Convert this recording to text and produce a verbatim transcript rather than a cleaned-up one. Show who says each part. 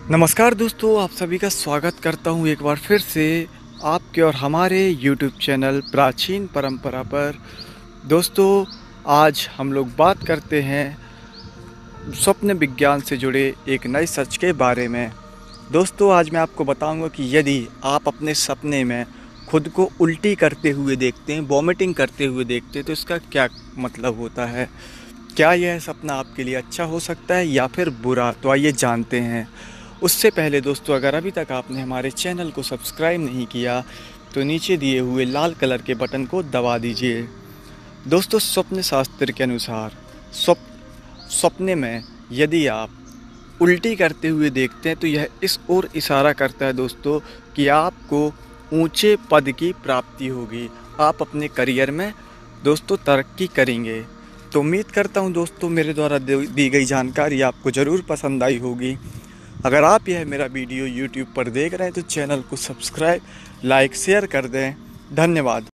Speaker 1: नमस्कार दोस्तों, आप सभी का स्वागत करता हूं एक बार फिर से आपके और हमारे यूट्यूब चैनल प्राचीन परंपरा पर। दोस्तों, आज हम लोग बात करते हैं स्वप्न विज्ञान से जुड़े एक नए सच के बारे में। दोस्तों, आज मैं आपको बताऊंगा कि यदि आप अपने सपने में खुद को उल्टी करते हुए देखते हैं, वॉमिटिंग करते हुए देखते हैं, तो इसका क्या मतलब होता है। क्या यह सपना आपके लिए अच्छा हो सकता है या फिर बुरा, तो आइए जानते हैं। उससे पहले दोस्तों, अगर अभी तक आपने हमारे चैनल को सब्सक्राइब नहीं किया तो नीचे दिए हुए लाल कलर के बटन को दबा दीजिए। दोस्तों, स्वप्न शास्त्र के अनुसार स्वप्न सपने में यदि आप उल्टी करते हुए देखते हैं तो यह इस ओर इशारा करता है दोस्तों कि आपको ऊंचे पद की प्राप्ति होगी, आप अपने करियर में दोस्तों तरक्की करेंगे। तो उम्मीद करता हूं दोस्तों मेरे द्वारा दी गई जानकारी आपको ज़रूर पसंद आई होगी। अगर आप यह मेरा वीडियो यूट्यूब पर देख रहे हैं तो चैनल को सब्सक्राइब, लाइक, शेयर कर दें। धन्यवाद।